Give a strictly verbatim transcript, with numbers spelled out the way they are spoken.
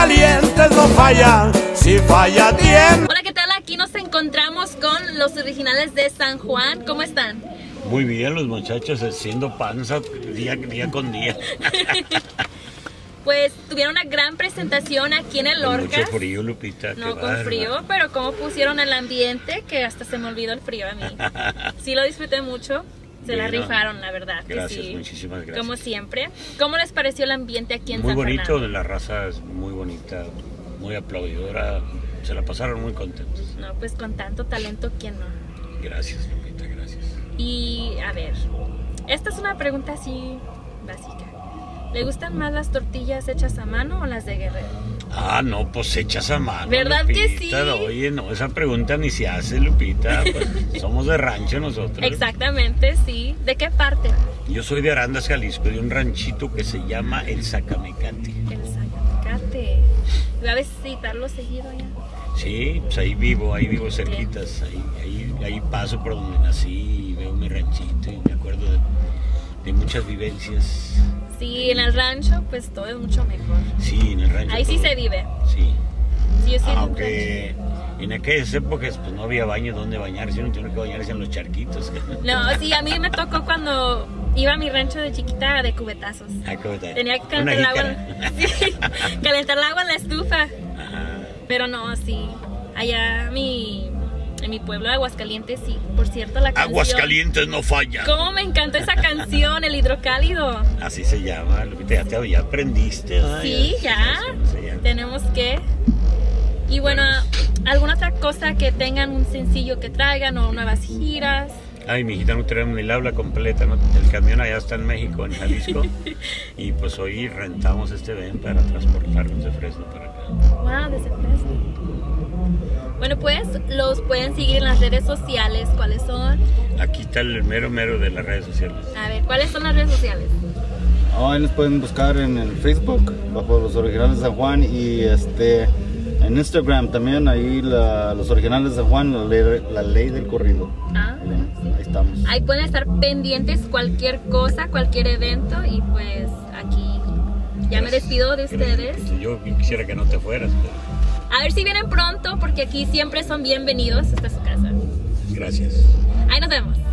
valientes no fallan, si falla tiempo. Hola, ¿qué tal? Aquí nos encontramos con los originales de San Juan. ¿Cómo están? Muy bien, los muchachos haciendo panza día, día con día. Pues tuvieron una gran presentación aquí en el Con Orcas. mucho frío, Lupita. No, qué con bárbaro. frío, pero cómo pusieron el ambiente que hasta se me olvidó el frío a mí. Sí lo disfruté mucho. Se la Bueno, rifaron, la verdad. que Gracias, sí. muchísimas gracias. Como siempre. ¿Cómo les pareció el ambiente aquí en Muy San bonito, Fernando? la raza es muy bonita, muy aplaudidora. Se la pasaron muy contentos. No, pues con tanto talento, ¿quién no? Gracias, Lupita, gracias. Y a ver, esta es una pregunta así básica. ¿Le gustan más las tortillas hechas a mano o las de Guerrero? Ah, no, pues hechas a mano. ¿Verdad que Lupita. sí? Oye, no, esa pregunta ni se hace, Lupita. Pues, somos de rancho nosotros. Exactamente, sí. ¿De qué parte? Yo soy de Arandas, Jalisco, de un ranchito que se llama El Zacamecate. El Zacatecate. Voy a visitarlo seguido ya. Sí, pues ahí vivo, ahí vivo cerquitas, ahí, ahí, ahí paso por donde nací y veo mi ranchito y me acuerdo de, de muchas vivencias. Sí, en el rancho pues todo es mucho mejor. Sí, en el rancho. Ahí sí todo. se vive. Sí. Sí, yo sí en un Aunque en aquellas épocas pues no había baño donde bañarse, uno tenía que bañarse en los charquitos. rancho. No, sí, a mí me tocó cuando iba a mi rancho de chiquita de cubetazos. Ah, ¿cómo está? Tenía que Una calentar el agua, jícara. sí, calentar el agua en la estufa. Ajá. Pero no, sí. Allá mi, en mi pueblo de Aguascalientes, sí. Por cierto, la canción. Aguascalientes no falla. ¿Cómo me encantó esa canción, El Hidrocálido? Así se llama, Lupita, ya, te, ya aprendiste. ¿No? Sí, ya. se llama. Tenemos que. Y bueno, ¿alguna otra cosa que tengan un sencillo que traigan o nuevas giras? Ay, mi hijita, no tenemos ni la habla completa, ¿no? El camión allá está en México, en Jalisco. Y pues hoy rentamos este ven para transportarnos de Fresno para acá. Wow, desde Fresno. Bueno, pues los pueden seguir en las redes sociales. ¿Cuáles son? Aquí está el mero mero de las redes sociales. A ver, ¿cuáles son las redes sociales? Oh, ahí nos pueden buscar en el Facebook bajo Los Originales de San Juan y este en Instagram también, ahí la, Los Originales de San Juan, la ley, la ley del corrido. Ah, Ahí, ahí estamos. ahí pueden estar pendientes cualquier cosa, cualquier evento y pues aquí ya me despido de ustedes. Yo quisiera que no te fueras, pero A ver si vienen pronto porque aquí siempre son bienvenidos. Esta es su casa. gracias. Ahí nos vemos.